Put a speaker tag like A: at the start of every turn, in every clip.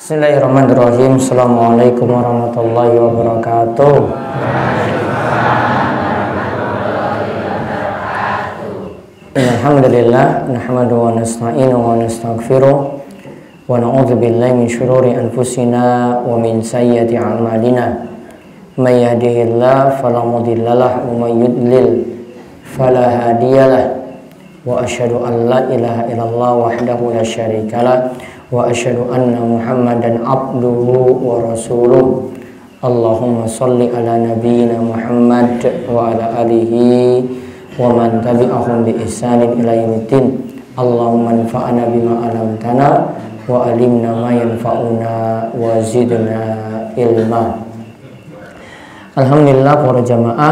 A: Bismillahirrahmanirrahim. Assalamualaikum warahmatullahi wabarakatuh. Alhamdulillah, nahmaduhu wa nasta'inuhu wa nastaghfiruh wa na'udzu billahi min syururi anfusina wa min sayyiati a'malina. May yahdihillahu fala mudhillalah wa may yudlil fala hadiyalah. Wa asyhadu an la ilaha illallah wahdahu la syarikalah wa asyhadu anna Muhammadan abduhu wa rasuluh. Allahumma shalli ala nabiyyina Muhammad wa ala alihi wa man tabi'ahum bi ihsanin ila yaumiddin. Allahumma anfa'na bima 'allamtana wa 'allimna ma yanfa'una wa zidna ilma. Alhamdulillah para jamaah,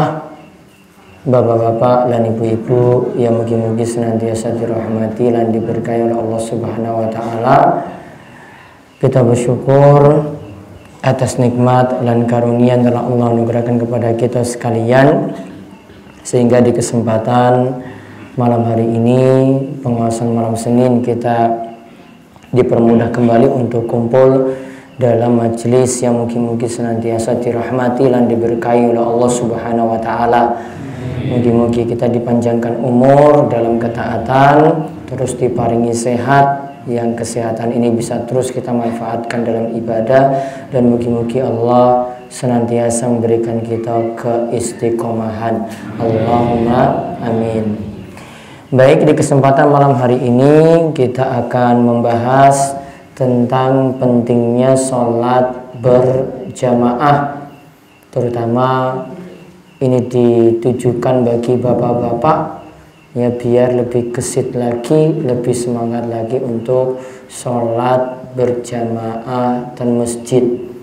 A: bapak-bapak dan ibu-ibu yang mugi-mugi senantiasa dirahmati dan diberkahi oleh Allah Subhanahu wa taala. Kita bersyukur atas nikmat dan karunia yang telah Allah anugerahkan kepada kita sekalian, sehingga di kesempatan malam hari ini, pengawasan malam Senin, kita dipermudah kembali untuk kumpul dalam majelis yang mungkin senantiasa dirahmati dan diberkahi oleh Allah Subhanahu wa taala. Mungkin kita dipanjangkan umur dalam ketaatan, terus diparingi sehat, yang kesehatan ini bisa terus kita manfaatkan dalam ibadah, dan mungkin Allah senantiasa memberikan kita keistiqomahan. Allahumma amin. Baik, di kesempatan malam hari ini kita akan membahas tentang pentingnya sholat berjamaah, terutama ini ditujukan bagi bapak-bapak ya, biar lebih gesit lagi, lebih semangat lagi untuk sholat berjamaah dan masjid.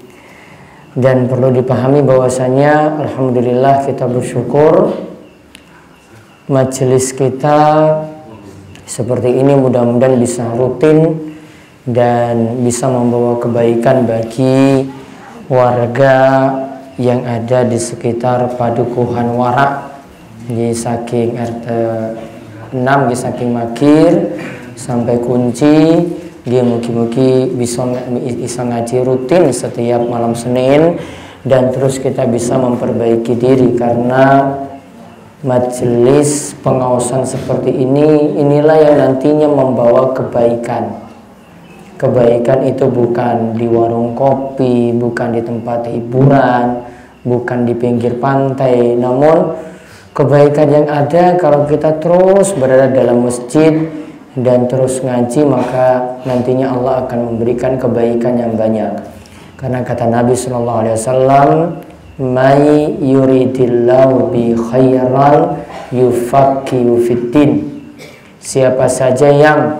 A: Dan perlu dipahami bahwasanya alhamdulillah kita bersyukur majelis kita seperti ini mudah-mudahan bisa rutin dan bisa membawa kebaikan bagi warga yang ada di sekitar Padukuhan Warak, di saking RT 6, di saking Makir sampai Kunci. Dia mugi-mugi bisa ngaji rutin setiap malam Senin, dan terus kita bisa memperbaiki diri, karena majelis pengawasan seperti ini, inilah yang nantinya membawa kebaikan. Kebaikan itu bukan di warung kopi, bukan di tempat hiburan, bukan di pinggir pantai, namun kebaikan yang ada kalau kita terus berada dalam masjid dan terus ngaji, maka nantinya Allah akan memberikan kebaikan yang banyak. Karena kata Nabi SAW, "May yuridillahu bi khairan yufaqihu fiddin." Siapa saja yang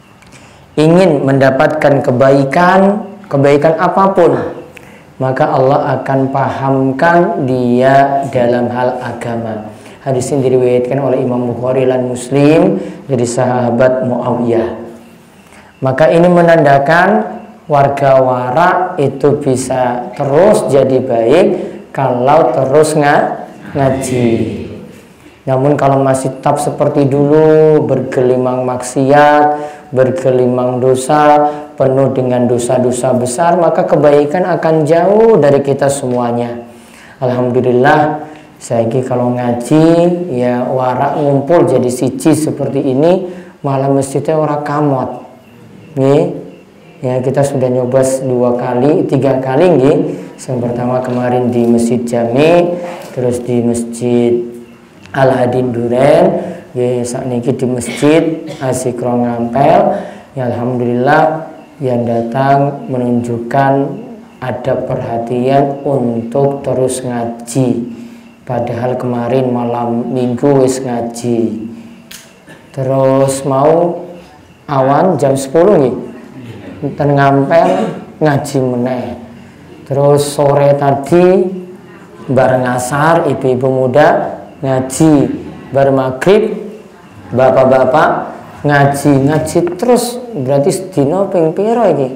A: ingin mendapatkan kebaikan apapun, maka Allah akan pahamkan dia dalam hal agama. Hadis ini diriwayatkan oleh Imam Bukhari dan Muslim dari sahabat Muawiyah. Maka ini menandakan warga Warak itu bisa terus jadi baik kalau terus ngaji. Namun kalau masih tetap seperti dulu, bergelimang maksiat, bergelimang dosa, penuh dengan dosa-dosa besar, maka kebaikan akan jauh dari kita semuanya. Alhamdulillah, saiki kalau ngaji ya Warak ngumpul jadi siji seperti ini, malah masjidnya ora kamot. Nih, ya kita sudah nyoba 3 kali nggih. Yang pertama kemarin di Masjid Jami, terus di Masjid Al-Hadin Duren, ya sakniki di Masjid Asikro Ngampel. Ya alhamdulillah, yang datang menunjukkan ada perhatian untuk terus ngaji. Padahal kemarin malam minggu wis ngaji. Terus mau awan jam 10 nih, ten Ngampel ngaji meneh. Terus sore tadi bareng asar ibu-ibu muda ngaji, bar maghrib bapak-bapak ngaji terus. Berarti sedina ping pira iki?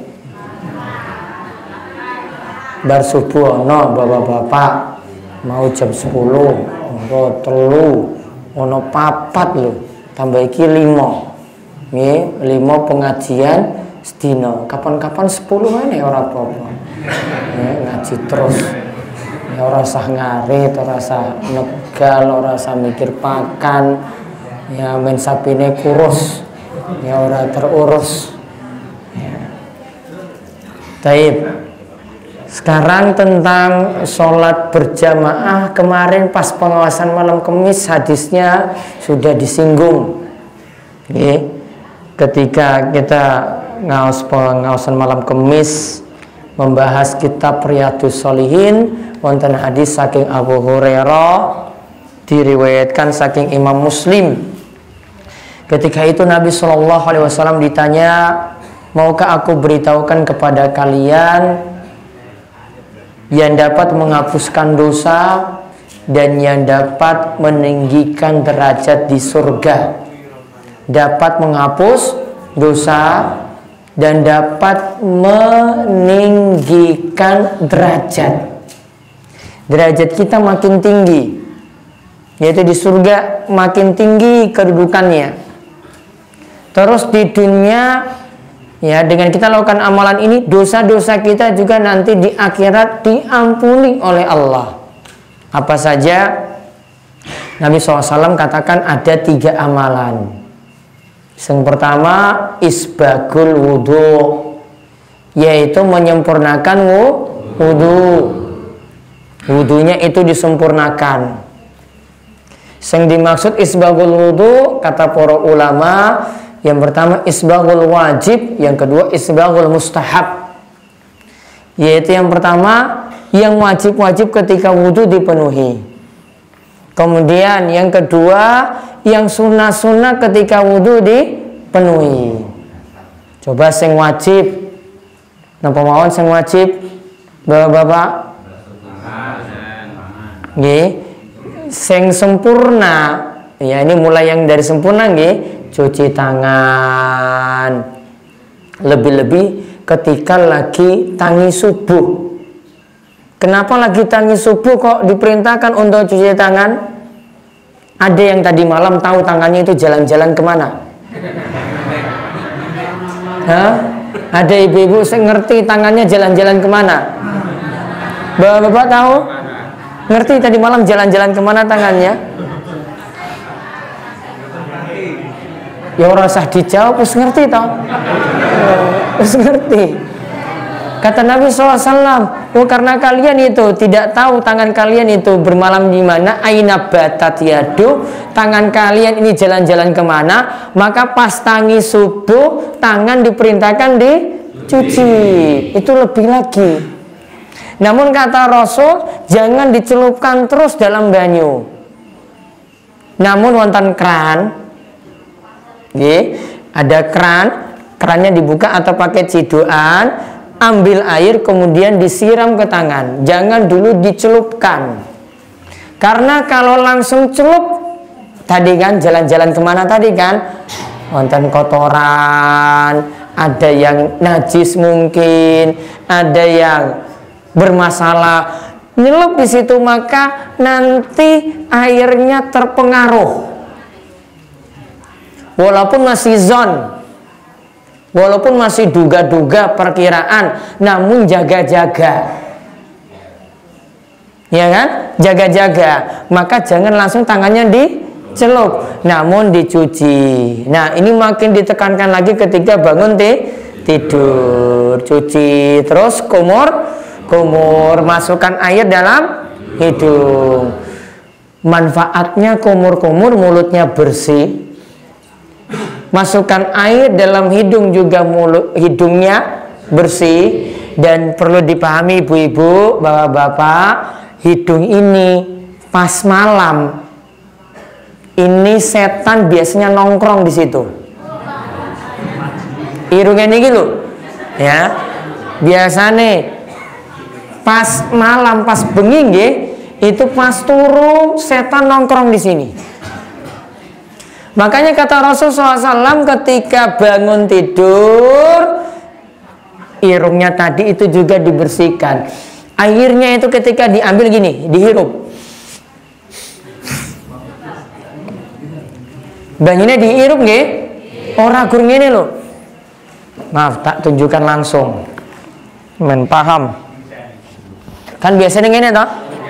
A: Bar subuh ono bapak-bapak mau jam 10, ono 3, ono 4 lho, tambah iki 5. Nggih, 5 pengajian sedina, kapan-kapan 10 ae ora apa-apa. Ngaji terus. Ya ora usah ngarit, ora usah negal, ora usah mikir pakan. Ya men sapine kurus. Ya ora terurus. Ya. Taib. Sekarang tentang sholat berjamaah, kemarin pas pengawasan malam Kamis hadisnya sudah disinggung. Oke. Ketika kita pengawasan malam Kamis membahas kitab Riyadhus Shalihin, wonten hadis saking Abu Hurairah diriwayatkan saking Imam Muslim. Ketika itu Nabi SAW ditanya, maukah aku beritahukan kepada kalian yang dapat menghapuskan dosa dan yang dapat meninggikan derajat di surga. Dapat menghapus dosa dan dapat meninggikan derajat. Derajat kita makin tinggi, yaitu di surga makin tinggi kedudukannya. Terus di dunia, ya, dengan kita lakukan amalan ini, dosa-dosa kita juga nanti di akhirat diampuni oleh Allah. Apa saja? Nabi SAW katakan ada 3 amalan. Yang pertama, isbagul wudu, yaitu menyempurnakan wudu. Wudunya itu disempurnakan. Yang dimaksud isbagul wudu, kata para ulama, yang pertama isbaghul wajib, yang kedua isbaghul mustahab. Yaitu yang pertama yang wajib-wajib ketika wudhu dipenuhi. Kemudian yang kedua yang sunnah-sunnah ketika wudhu dipenuhi. Coba sing wajib. Napa mawon sing wajib? Bapak-bapak. Nggih. Sing sempurna. Ya, ini mulai yang dari sempurna nggih. Cuci tangan, lebih-lebih ketika lagi tangi subuh. Kenapa lagi tangi subuh kok diperintahkan untuk cuci tangan? Ada yang tadi malam tahu tangannya itu jalan-jalan kemana? Hah? Ada ibu-ibu yang ngerti tangannya jalan-jalan kemana? Bapak-bapak tahu? Ngerti tadi malam jalan-jalan kemana tangannya? Ya ora usah dijawab, wis ngerti toh? Wis ngerti. Kata Nabi SAW, oh karena kalian itu tidak tahu tangan kalian itu bermalam di mana, aina batat yadu, tangan kalian ini jalan-jalan kemana, maka pas tangi subuh, tangan diperintahkan dicuci. Itu lebih lagi. Namun kata Rasul, jangan dicelupkan terus dalam banyu. Namun wonten keran, ada kerannya dibuka atau pakai ciduan, ambil air kemudian disiram ke tangan, jangan dulu dicelupkan. Karena kalau langsung celup, tadi kan jalan-jalan kemana tadi kan, wonten kotoran, ada yang najis mungkin, ada yang bermasalah, nyelup di situ maka nanti airnya terpengaruh. Walaupun masih zon, walaupun masih duga-duga perkiraan, namun jaga-jaga, ya kan? Jaga-jaga. Maka jangan langsung tangannya dicelup, namun dicuci. Nah, ini makin ditekankan lagi ketika bangun tidur, cuci terus kumur, masukkan air dalam hidung. Manfaatnya kumur-kumur, mulutnya bersih. Masukkan air dalam hidung juga hidungnya bersih. Dan perlu dipahami ibu-ibu, bapak-bapak, hidung ini pas malam ini setan biasanya nongkrong di situ. Irungnya ini gitu, ya. Biasanya pas malam, pas bengi nggih, itu pas turu setan nongkrong di sini. Makanya kata Rasulullah SAW ketika bangun tidur, irungnya tadi itu juga dibersihkan. Airnya itu ketika diambil gini, dihirup. Banginnya dihirup nggih? Ora gur ngene lho. Maaf, tak tunjukkan langsung. Men paham? Kan biasanya ini toh?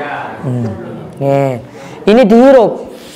A: Ini dihirup.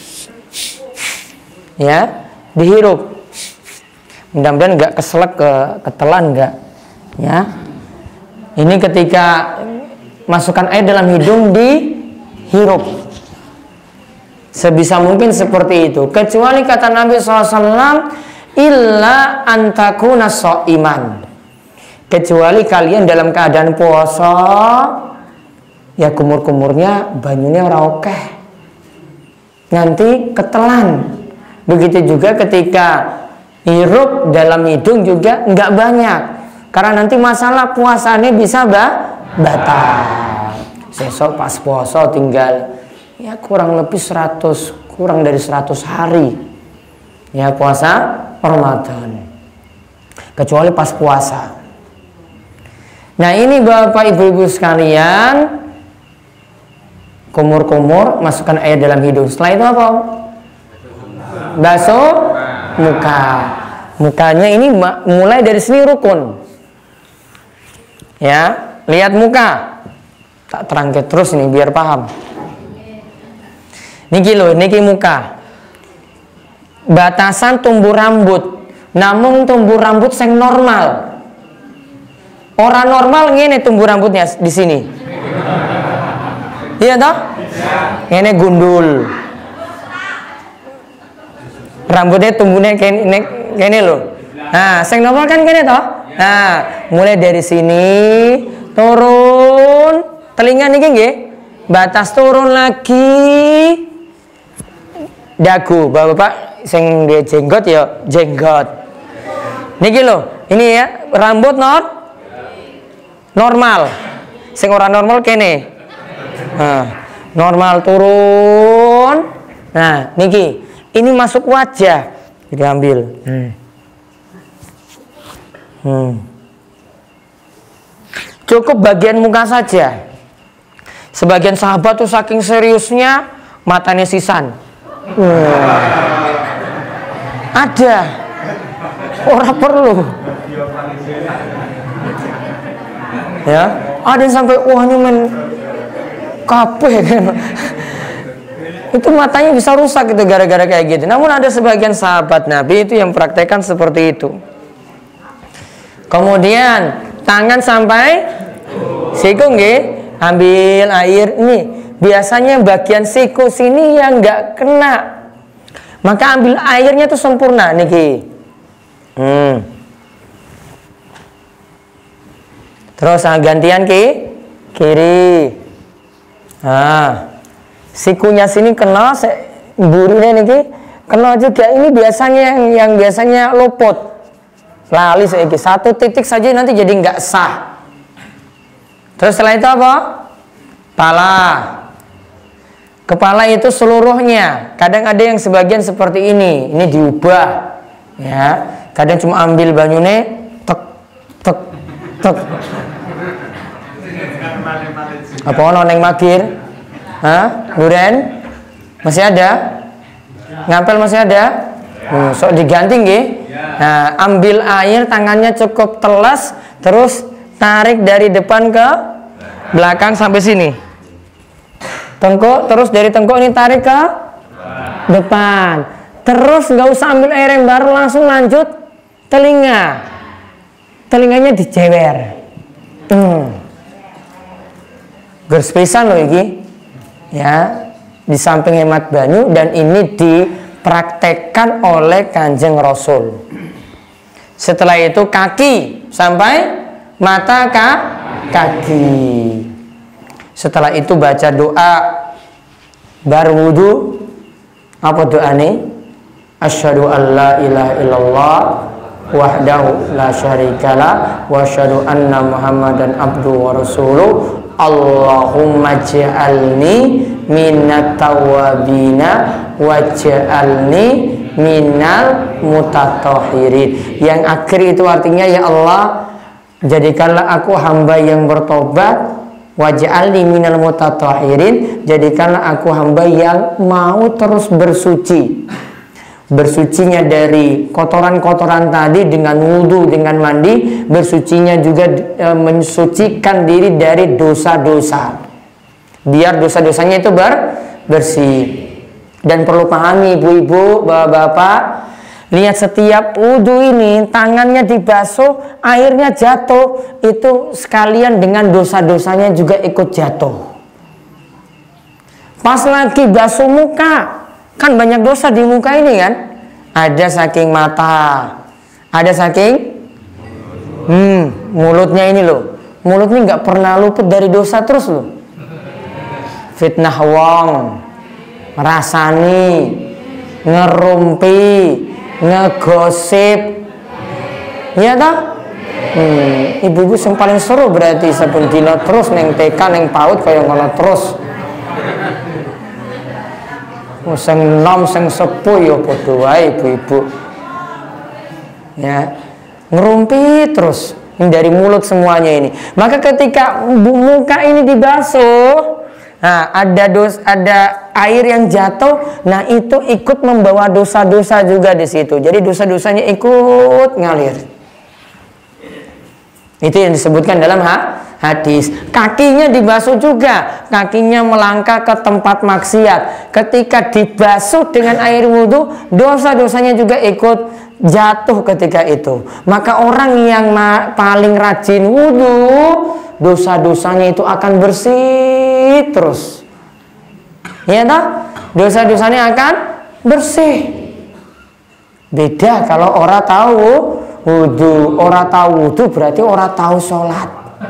A: Ya, dihirup. Mudah-mudahan nggak keselak, ketelan nggak. Ya. Ini ketika masukkan air dalam hidung dihirup. Sebisa mungkin seperti itu. Kecuali kata Nabi SAW, illa antakuna so'iman. Kecuali kalian dalam keadaan puasa, ya kumur-kumurnya banyunya ora oke, nanti ketelan. Begitu juga ketika hirup dalam hidung juga nggak banyak, karena nanti masalah puasanya bisa batal. Sesok pas puasa tinggal ya kurang lebih 100, kurang dari 100 hari ya puasa Ramadan, kecuali pas puasa. Nah ini Bapak Ibu-Ibu sekalian, kumur-kumur masukkan air dalam hidung. Setelah itu apa? Basuh muka. Mukanya ini mulai dari sini rukun. Ya, lihat muka. Tak terangkat terus ini biar paham. Niki loh, niki muka. Batasan tumbuh rambut. Namun tumbuh rambut yang normal. Orang normal ngene tumbuh rambutnya di sini. Iya toh? Ngene gundul. Rambutnya tumbuhnya kene loh. Nah, sing normal kan kene toh? Nah, mulai dari sini turun, telinga niki nggih. Batas turun lagi. Dagu, Bapak sing dia jenggot ya jenggot. Niki loh, ini ya rambut normal. Sing ora normal kene. Nah, normal turun. Nah, niki. Ini masuk wajah. Diambil. Cukup bagian muka saja. Sebagian sahabat tuh saking seriusnya matanya sisan. Ada. Orang perlu. Ya, ada yang sampai wah ini men kabeh kan. Itu matanya bisa rusak gitu gara-gara kayak gitu. Namun ada sebagian sahabat Nabi itu yang praktekkan seperti itu. Kemudian tangan sampai siku nggih, ambil air nih. Biasanya bagian siku sini yang nggak kena. Maka ambil airnya tuh sempurna niki. Terus gantian kiri. Nah, sikunya sini kena, burinya niki kena juga. Ini biasanya yang biasanya luput. Lali saiki 1 titik saja nanti jadi nggak sah. Terus setelah itu apa? Kepala itu seluruhnya. Kadang ada yang sebagian seperti ini diubah. Ya, kadang cuma ambil banyune tek. Apa ono neng magir? Hah? Duren? Masih ada? Ngampel masih ada? Sok diganti nggih. Nah, ambil air tangannya cukup telas, terus tarik dari depan ke belakang sampai sini. Tengkuk, terus dari tengkuk ini tarik ke depan. Terus nggak usah ambil air yang baru, langsung lanjut telinga. Telinganya dijewer. Gerspisan loh iki. Ya, di samping hemat banyu, dan ini dipraktekkan oleh Kanjeng Rasul. Setelah itu kaki sampai mata kaki. Setelah itu baca doa bar wudu. Apa doanya? Asyhadu an la ilaha illallah wahdahu la syarikalah wa asyhadu anna muhammadan abduhu wa rasuluh. Allahumma ja'alni minat tawabina waj'alni minal mutatahhirin. Yang akhir itu artinya, ya Allah, jadikanlah aku hamba yang bertobat, waj'alni minal mutatahhirin, jadikanlah aku hamba yang mau terus bersuci, Bersucinya dari kotoran-kotoran tadi dengan wudhu, dengan mandi. Bersucinya juga mensucikan diri dari dosa-dosa, biar dosa-dosanya itu bersih. Dan perlu pahami ibu-ibu, bapak-bapak, lihat setiap wudhu ini tangannya dibasuh, airnya jatuh, itu sekalian dengan dosa-dosanya juga ikut jatuh. Pas lagi basuh muka, kan banyak dosa di muka ini kan. Ada saking mata, ada saking mulutnya ini loh. Mulut ini nggak pernah luput dari dosa terus loh. Fitnah wong, merasani, ngerumpi, ngegosip, ya toh? Ibu-ibu yang paling seru berarti saben dina terus neng TK neng PAUD kaya ngono terus. Sing nom sing sepuh ya padha wae ibu-ibu. Ya, ngerumpi terus dari mulut semuanya ini. Maka ketika muka ini dibasuh, nah ada air yang jatuh, nah itu ikut membawa dosa-dosa juga di situ. Jadi dosa-dosanya ikut ngalir. Itu yang disebutkan dalam hadis. Kakinya dibasuh juga, kakinya melangkah ke tempat maksiat. Ketika dibasuh dengan air wudhu, dosa-dosanya juga ikut jatuh ketika itu. Maka orang yang paling rajin wudhu, dosa-dosanya itu akan bersih terus. Ya toh? Dosa-dosanya akan bersih. Beda kalau orang tahu wudhu, orang tahu wudhu berarti orang tahu sholat.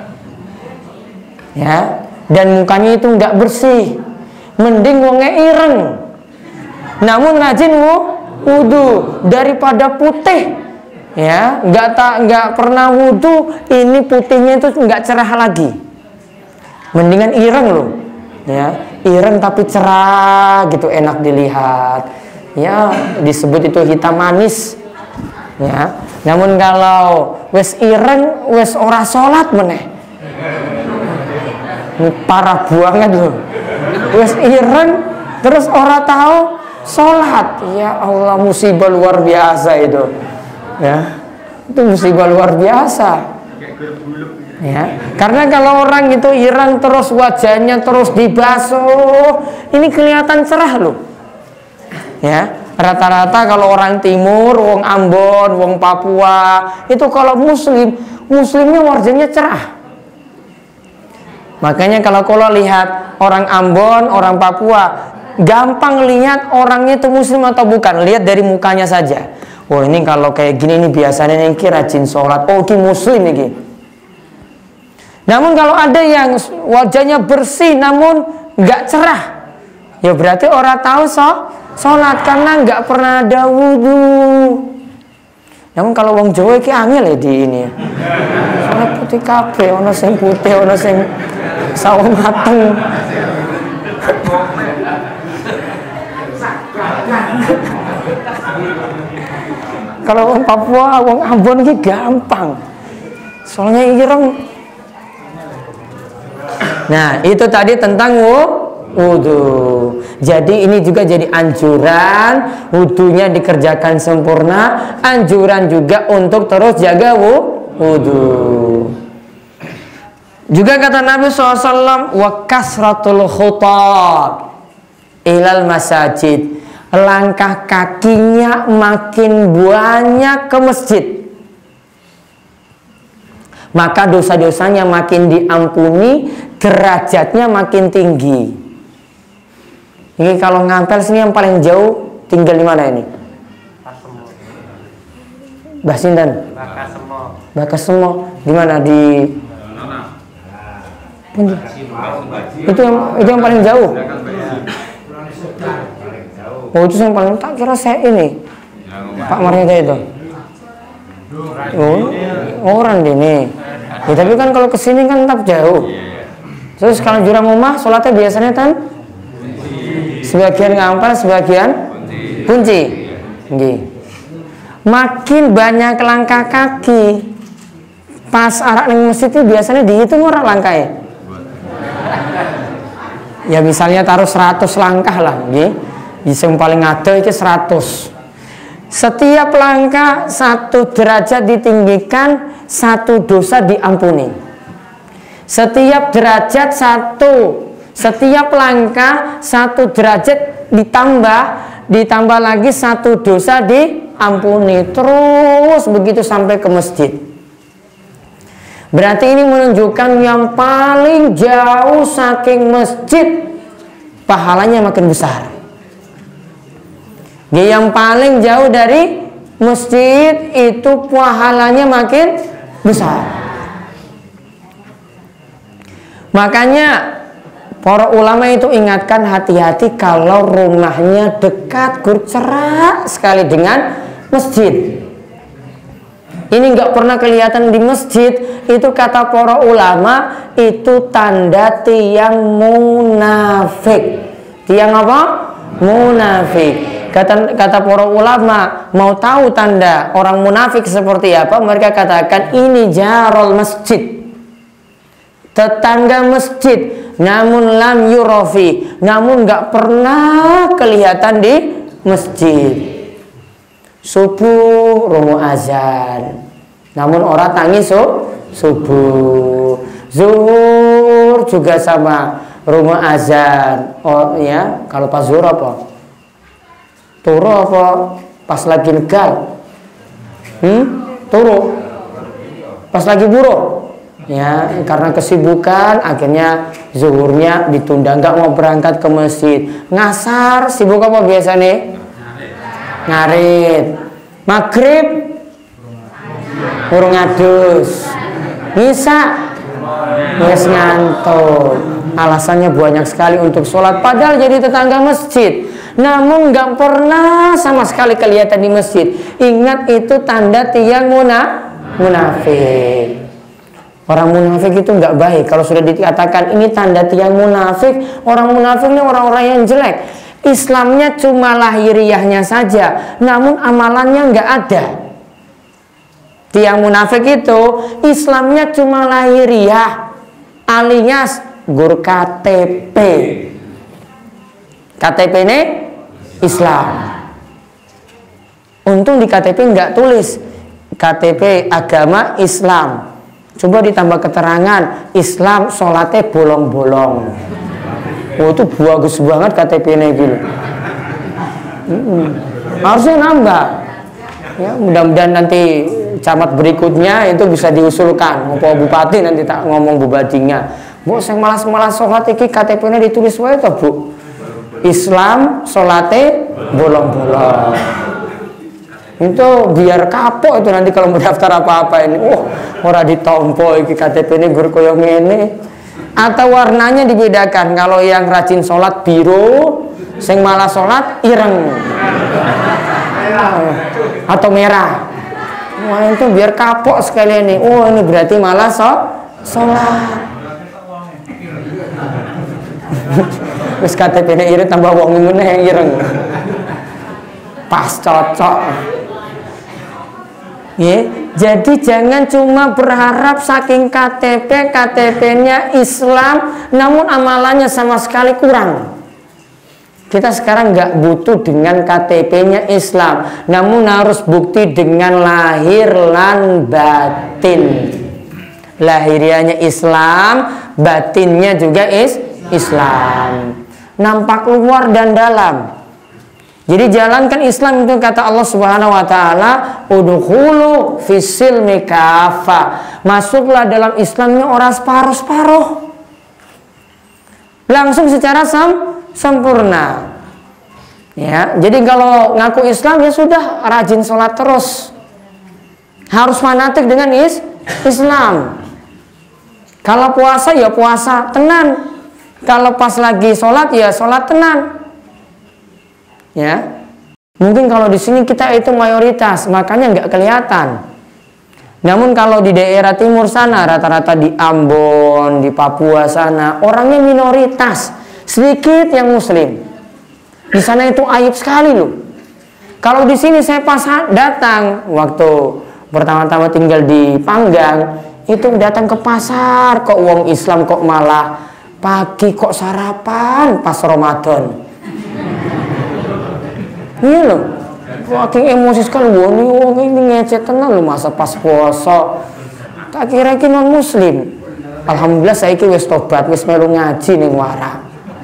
A: Ya, dan mukanya itu nggak bersih, mending wongnya ireng, namun rajin wudhu daripada putih. Ya, nggak pernah wudhu, ini putihnya itu nggak cerah lagi. Mendingan ireng loh, ya, ireng tapi cerah gitu, enak dilihat. Ya, disebut itu hitam manis. Ya, namun kalau wes ireng, wes ora sholat meneh. Ini parah banget loh. Wes ireng terus ora tahu sholat. Ya Allah, musibah luar biasa itu. Ya, itu musibah luar biasa. Ya, karena kalau orang itu ireng terus wajahnya terus dibasuh, ini kelihatan cerah loh. Ya, rata-rata kalau orang timur, wong Ambon, wong Papua, itu kalau muslimnya wajahnya cerah. Makanya kalau lihat orang Ambon, orang Papua, gampang lihat orangnya itu muslim atau bukan, lihat dari mukanya saja. Oh ini kalau kayak gini ini biasanya yang rajin sholat, oh ini muslim ini. Namun kalau ada yang wajahnya bersih namun nggak cerah, ya berarti orang tahu sholat karena nggak pernah ada wudhu. Namun kalau wong Jawa iki angel ya di ini. Soalnya putih kabeh, ono sing putih, ono sing sawo mateng. Kalau wong Papua, wong Ambon iki gampang. Soalnya ireng. Nah, itu tadi tentang wudhu. Jadi ini juga jadi anjuran, wudhunya dikerjakan sempurna, anjuran juga untuk terus jaga wudhu. Juga kata Nabi SAW, wa kasratul khutat ilal masajid, langkah kakinya makin banyak ke masjid, maka dosa-dosanya makin diampuni, derajatnya makin tinggi. Ini kalau ngampel sini yang paling jauh tinggal di mana ini? Basindan. Bakasemo. Di mana di? Itu yang paling jauh. Oh itu yang paling, tak kira saya ini Pak Marnita itu. Oh orang ini. Ya, tapi kan kalau kesini kan tetap jauh. Terus kalau jurang rumah sholatnya biasanya kan sebagian ngampel, sebagian kunci. Makin banyak langkah kaki pas arah nang masjid itu biasanya dihitung orang langkahnya. Ya misalnya taruh 100 langkah lah, yang paling ada itu 100. Setiap langkah 1 derajat ditinggikan, 1 dosa diampuni. Setiap derajat 1, setiap langkah 1 derajat ditambah lagi 1 dosa diampuni. Terus begitu sampai ke masjid. Berarti ini menunjukkan yang paling jauh saking masjid pahalanya makin besar. Yang paling jauh dari masjid itu pahalanya makin besar. Makanya para ulama itu ingatkan hati-hati kalau rumahnya dekat cerah sekali dengan masjid. Ini nggak pernah kelihatan di masjid, itu kata para ulama itu tanda tiang munafik. Tiang apa? Munafik. Kata para ulama, mau tahu tanda orang munafik seperti apa? Mereka katakan ini jarol masjid, tetangga masjid, namun lam yurofi, namun nggak pernah kelihatan di masjid. Subuh rungu azan, namun orang tangis subuh. Zuhur juga sama, rungu azan. Oh ya, kalau pas zuhur apa? Turu apa pas lagi legal? Turu pas lagi buruk. Ya, karena kesibukan akhirnya zuhurnya ditunda, nggak mau berangkat ke masjid. Ngasar, sibuk apa biasa nih? Ngarit. Maghrib urung ngadus. Ngisa wes ngantuk. Alasannya banyak sekali untuk sholat, padahal jadi tetangga masjid, namun nggak pernah sama sekali kelihatan di masjid. Ingat, itu tanda tiang munafik. Orang munafik itu nggak baik. Kalau sudah dikatakan ini tanda tiang munafik, orang munafik ini orang-orang yang jelek. Islamnya cuma lahiriahnya saja, namun amalannya nggak ada. Tiang munafik itu Islamnya cuma lahiriah, alias gur KTP. KTP ini Islam. Untung di KTP nggak tulis KTP agama Islam. Coba ditambah keterangan Islam sholatnya bolong-bolong. Oh, itu bagus banget KTP-nya gitu. Harusnya nambah. Ya, mudah-mudahan nanti camat berikutnya itu bisa diusulkan. Ngopo bupati nanti tak ngomong bupatinya. Bu, saya malas-malas sholat iki KTP-nya ditulis wae to, Bu. Islam sholatnya bolong-bolong. Itu biar kapok itu nanti kalau mau daftar apa-apa ini. Ora ditompo iki KTP ini gur koyo ngene. Atau warnanya dibedakan, kalau yang rajin sholat biru, sing malah sholat ireng atau merah. Wah, itu biar kapok sekalian nih. Oh, ini berarti malah sholat. Terus KTP-nya ireng tambah wong ngene yang ireng. Pas cocok. Ya, jadi jangan cuma berharap saking KTP-nya Islam, namun amalannya sama sekali kurang. Kita sekarang nggak butuh dengan KTP-nya Islam, namun harus bukti dengan lahir lan batin. Lahirianya Islam, batinnya juga Islam. Nampak luar dan dalam. Jadi jalankan Islam itu kata Allah Subhanahu wa taala, udkhulu fis-silmi kafa. Masuklah dalam Islamnya orang separuh-separuh. Langsung secara sempurna. Ya, jadi kalau ngaku Islam ya sudah rajin sholat terus. Harus fanatik dengan Islam. Kalau puasa ya puasa tenan. Kalau pas lagi sholat ya sholat tenan. Ya, mungkin kalau di sini kita itu mayoritas, makanya nggak kelihatan. Namun kalau di daerah timur sana, rata-rata di Ambon, di Papua sana, orangnya minoritas, sedikit yang Muslim. Di sana itu aib sekali loh. Kalau di sini saya pas datang waktu pertama-tama tinggal di Panggang, itu datang ke pasar, kok wong Islam kok malah pagi kok sarapan pas Ramadan. Iya loh, Saking emosi sekali, wong ini ngecet tenan lho masa pas puasa. Tak kira iki non muslim. Alhamdulillah saiki wis tobat, wis melu ngaji ning wara.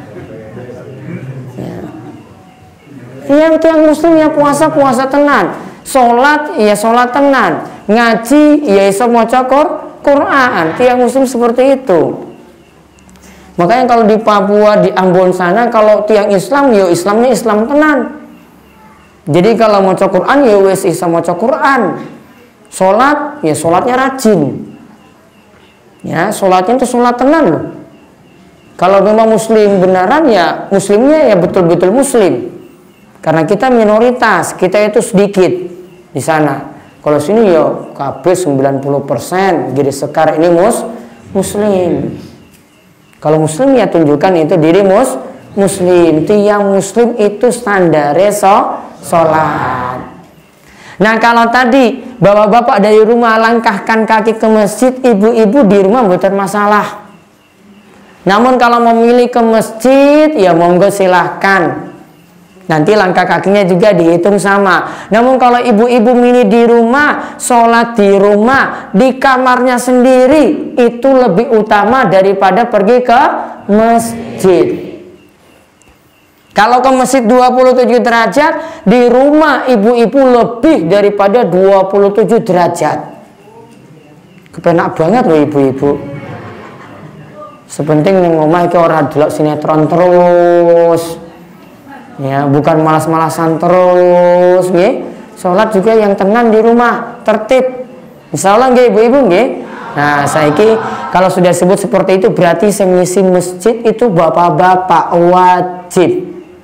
A: Yang muslim ya puasa tenan, sholat ya sholat tenan, ngaji ya iso maca Quran. Tiang muslim seperti itu. Makanya kalau di Papua, di Ambon sana, kalau tiang Islam ya Islamnya Islam tenan. Jadi kalau maca Quran ya wis iso maca Quran. Sholat ya sholatnya rajin. Ya, sholatnya itu sholat tenan loh. Kalau memang muslim beneran ya muslimnya ya betul-betul muslim. Karena kita minoritas, kita itu sedikit di sana. Kalau sini ya kabeh 90%, jadi sekarang ini muslim. Kalau muslim ya tunjukkan itu diri muslim. Tiang muslim itu standarnya sholat. Nah kalau tadi bapak-bapak dari rumah langkahkan kaki ke masjid, ibu-ibu di rumah bukan masalah. Namun kalau memilih ke masjid ya monggo silahkan. Nanti langkah kakinya juga dihitung sama. Namun kalau ibu-ibu milih di rumah, sholat di rumah, di kamarnya sendiri, itu lebih utama daripada pergi ke masjid. Kalau ke masjid 27 derajat, di rumah ibu-ibu lebih daripada 27 derajat. Kepenak banget loh ibu-ibu. Sepenting ning omah iki ora delok sinetron terus. Ya, bukan malas-malasan terus, nggih. Salat juga yang tenang di rumah, tertib. Insyaallah nggih ibu-ibu nggih. Nah, saiki kalau sudah sebut seperti itu berarti sing ngisi masjid itu bapak-bapak wajib.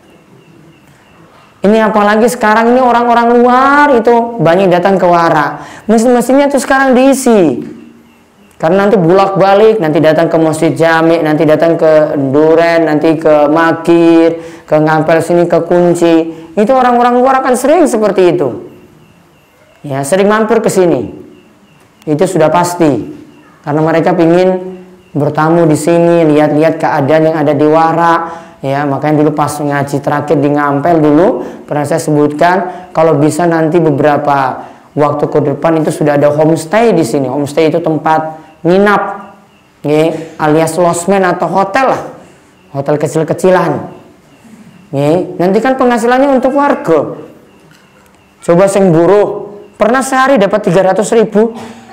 A: Ini apalagi sekarang ini orang-orang luar itu banyak datang ke wara. Mesin-mesinnya tuh sekarang diisi. Karena nanti bolak-balik, nanti datang ke Masjid Jami, nanti datang ke Duren, nanti ke Magir, ke Ngampel sini, ke Kunci. Itu orang-orang luar akan sering seperti itu. Ya, sering mampir ke sini. Itu sudah pasti. Karena mereka ingin bertamu di sini, lihat-lihat keadaan yang ada di wara. Ya, makanya dulu pas ngaji terakhir di Ngampel dulu pernah saya sebutkan kalau bisa nanti beberapa waktu ke depan itu sudah ada homestay di sini. Homestay itu tempat nginap, alias losmen atau hotel lah, hotel kecil-kecilan. Nanti kan penghasilannya untuk warga. Coba sing buruh pernah sehari dapat 300.000.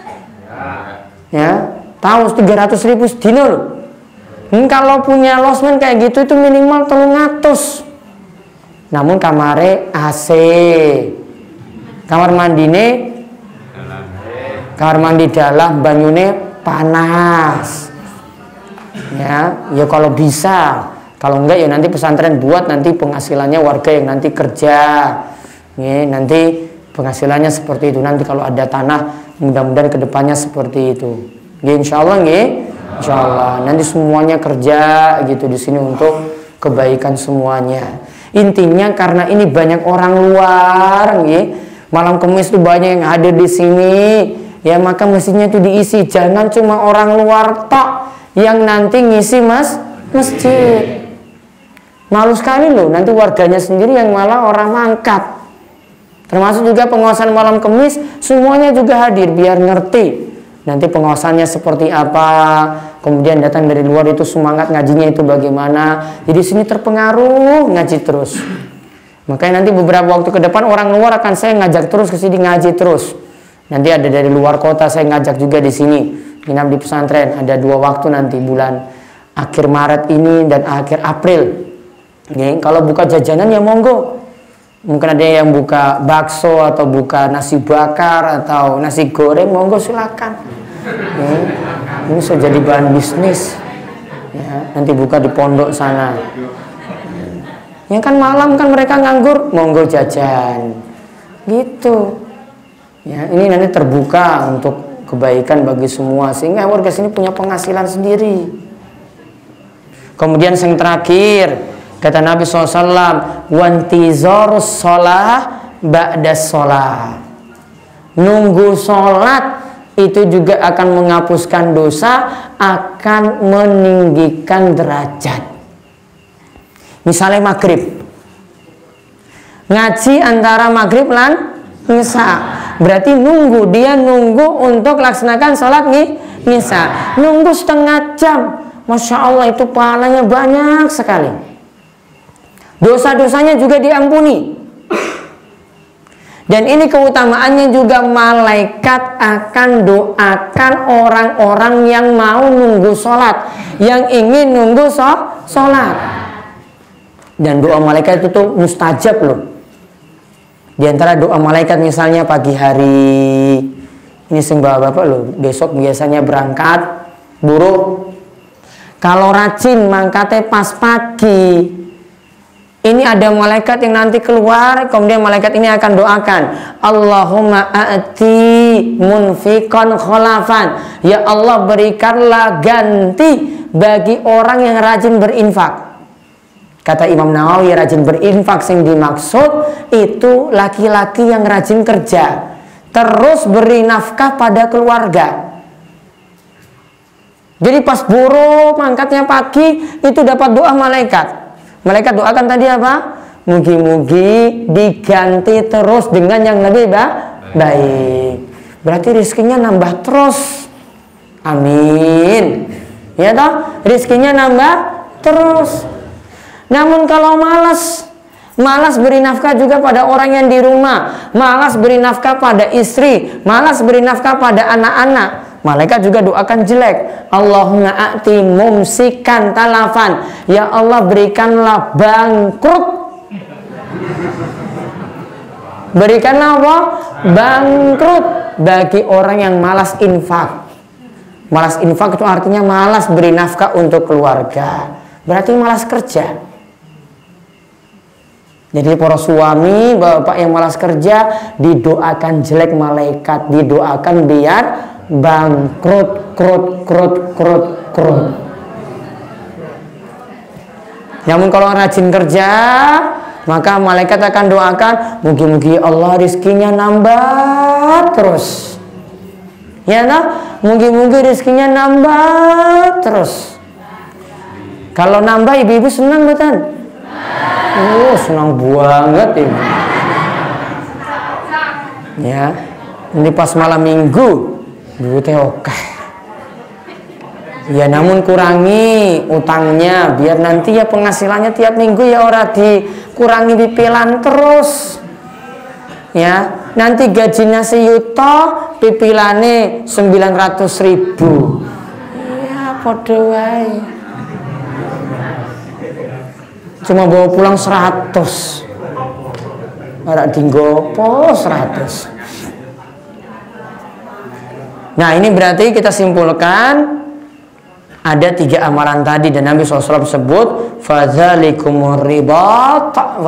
A: Ya, tahu 300.000 sedina loh. Kalau punya losmen kayak gitu itu minimal 300. Namun kamare AC, kamar mandi dalam, banyune panas. Ya kalau bisa. Kalau enggak ya nanti pesantren buat nanti penghasilannya warga yang nanti kerja. Nanti penghasilannya seperti itu. Nanti kalau ada tanah mudah-mudahan kedepannya seperti itu. Insyaallah insyaallah nanti semuanya kerja gitu di sini untuk kebaikan semuanya. Intinya karena ini banyak orang luar, malam Kamis itu banyak yang hadir di sini. Ya maka mestinya itu diisi. Jangan cuma orang luar tok yang nanti ngisi masjid. Malu sekali loh. Nanti warganya sendiri yang malah orang mangkat. Termasuk juga pengawasan malam Kamis semuanya juga hadir biar ngerti. Nanti pengawasannya seperti apa. Kemudian datang dari luar itu semangat ngajinya itu bagaimana. Jadi sini terpengaruh ngaji terus. Makanya nanti beberapa waktu ke depan orang luar akan saya ngajak terus ke sini ngaji terus. Nanti ada dari luar kota saya ngajak juga di sini nginap di pesantren. Ada 2 waktu nanti bulan akhir Maret ini dan akhir April. Kalau buka jajanan ya monggo. Mungkin ada yang buka bakso atau buka nasi bakar atau nasi goreng, monggo silakan. Ini sudah jadi bahan bisnis. Ya, nanti buka di pondok sana. Yang kan malam kan mereka nganggur, monggo jajan. Gitu. Ya, ini nanti terbuka untuk kebaikan bagi semua sehingga warga sini punya penghasilan sendiri. Kemudian yang terakhir kata Nabi SAW, wantizorus sholah ba'das sholah. Nunggu sholat itu juga akan menghapuskan dosa, akan meninggikan derajat. Misalnya maghrib Ngaji antara maghrib lan isya. Berarti dia nunggu untuk laksanakan sholat isya. Nunggu setengah jam. Masya Allah, itu pahalanya banyak sekali. Dosa-dosanya juga diampuni. Dan ini keutamaannya juga, malaikat akan doakan orang-orang yang mau nunggu sholat, yang ingin nunggu sholat. Dan doa malaikat itu tuh mustajab loh. Di antara doa malaikat misalnya pagi hari, ini sing bapak loh, besok biasanya berangkat buruk. Kalau rajin mangkatnya pas pagi, ini ada malaikat yang nanti keluar, kemudian malaikat ini akan doakan, Allahumma a'ti munfiqan kholafan. Ya Allah, berikanlah ganti bagi orang yang rajin berinfak. Kata Imam Nawawi, rajin berinfak yang dimaksud itu laki-laki yang rajin kerja, terus beri nafkah pada keluarga. Jadi pas buruk mangkatnya pagi, itu dapat doa malaikat. Malaikat doakan tadi apa? Mugi-mugi diganti terus dengan yang lebih baik. Berarti rezekinya nambah terus. Amin. Ya toh? Rezekinya nambah terus. Namun kalau malas beri nafkah juga pada orang yang di rumah, malas beri nafkah pada istri, malas beri nafkah pada anak-anak, malaikat juga doakan jelek. Allahumma a'ti mumsikan talafan. Ya Allah, berikanlah bangkrut. Berikanlah apa? Bangkrut bagi orang yang malas infak. Malas infak itu artinya malas beri nafkah untuk keluarga. Berarti malas kerja. Jadi para suami, bapak yang malas kerja, didoakan jelek malaikat, didoakan biar bangkrut, krut. Namun kalau rajin kerja, maka malaikat akan doakan, mugi-mugi Allah rizkinya nambah terus. Ya nah, mugi-mugi rizkinya nambah terus. Kalau nambah, ibu-ibu senang betul? Senang banget ibu. Ya, ini pas malam minggu, ibu teh oke. Ya, namun kurangi utangnya, biar nanti ya penghasilannya tiap minggu ya ora dikurangi pipilan terus. Ya, nanti gajinya seyuto, pipilane 900.000. Ya, podo wae. Cuma bawa pulang 100. Ora dinggopo 100. Nah, ini berarti kita simpulkan ada 3 amalan tadi, dan Nabi SAW sebut fadzalikumur ribat,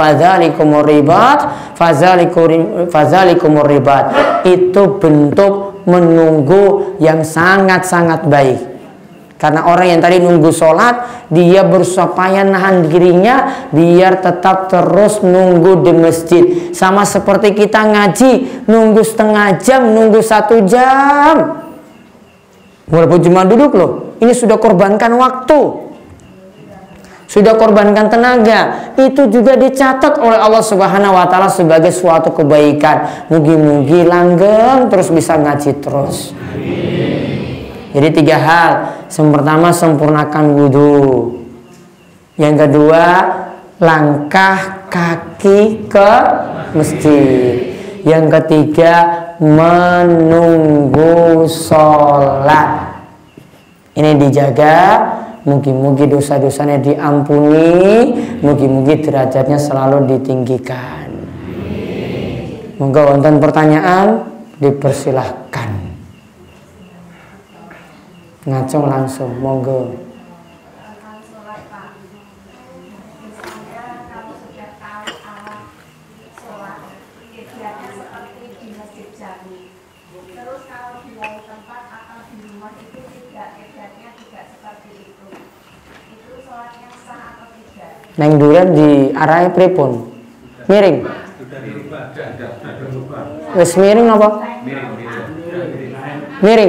A: itu bentuk menunggu yang sangat-sangat baik. Karena orang yang tadi nunggu sholat, dia berusaha payah nahan dirinya biar tetap terus nunggu di masjid. Sama seperti kita ngaji, nunggu setengah jam, nunggu 1 jam. Walaupun cuma duduk loh, ini sudah korbankan waktu, sudah korbankan tenaga. Itu juga dicatat oleh Allah Subhanahu wa Ta'ala sebagai suatu kebaikan. Mugi-mugi langgeng terus bisa ngaji terus. Jadi 3 hal. Yang pertama, sempurnakan wudhu. Yang kedua, langkah kaki ke masjid. Yang ketiga, menunggu sholat. Ini dijaga. Mugi-mugi dosa-dosanya diampuni. Mugi-mugi derajatnya selalu ditinggikan. Monggo wonten pertanyaan, dipersilahkan. Ngacung langsung, monggo. Neng duren di arahnya pripun? Miring. Wis miring apa? Miring.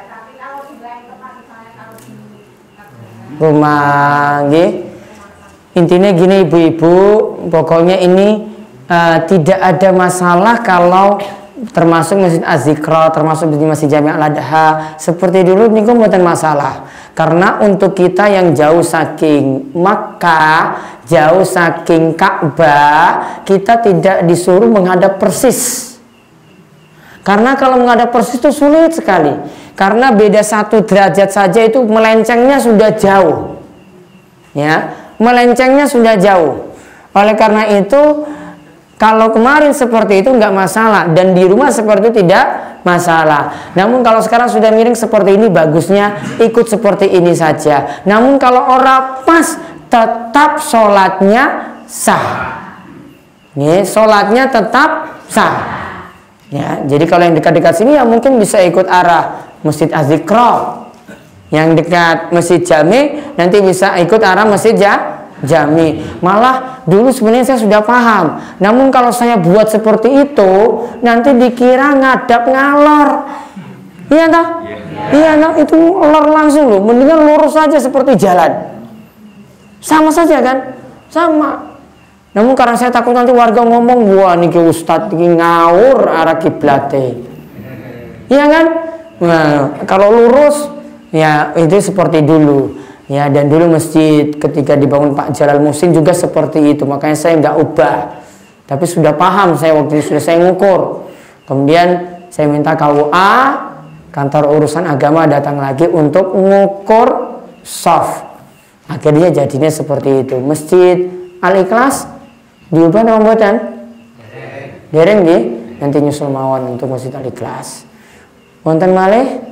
A: Rumah nggih. Intinya gini ibu-ibu, pokoknya ini tidak ada masalah kalau termasuk Masjid Az-Zikra, termasuk di Masjid Jami' Al-Adha seperti dulu niku mboten masalah. Karena untuk kita yang jauh saking Makkah, jauh saking Ka'bah, kita tidak disuruh menghadap persis. Karena kalau menghadap persis itu sulit sekali. Karena beda 1 derajat saja itu melencengnya sudah jauh. Ya, melencengnya sudah jauh. Oleh karena itu, kalau kemarin seperti itu nggak masalah, dan di rumah seperti itu tidak masalah. Namun kalau sekarang sudah miring seperti ini, bagusnya ikut seperti ini saja. Namun kalau orang pas, tetap sholatnya sah. Nih, sholatnya tetap sah. Ya, jadi kalau yang dekat-dekat sini ya mungkin bisa ikut arah Masjid Az-Zikra. Yang dekat Masjid Jami nanti bisa ikut arah Masjid Jami. Malah dulu sebenarnya saya sudah paham. Namun kalau saya buat seperti itu, nanti dikira ngadap ngalor. Iya toh? Iya toh, itu lor langsung loh. Mendingan lurus saja seperti jalan. Sama saja kan? Sama. Namun karena saya takut nanti warga ngomong, wah niki ustadz ini ngawur arah kiblate. Iya kan? Nah, kalau lurus ya itu seperti dulu. Ya, dan dulu masjid ketika dibangun Pak Jalal Muhsin juga seperti itu. Makanya saya nggak ubah. Tapi sudah paham saya waktu itu, sudah saya ngukur. Kemudian saya minta KUA, kantor urusan agama datang lagi untuk mengukur shaf. Akhirnya jadinya seperti itu. Masjid Al-Ikhlas diubah nama mboten? Dereng nggih, nanti nyusul mawon untuk Masjid Al-Ikhlas. Wonten malih?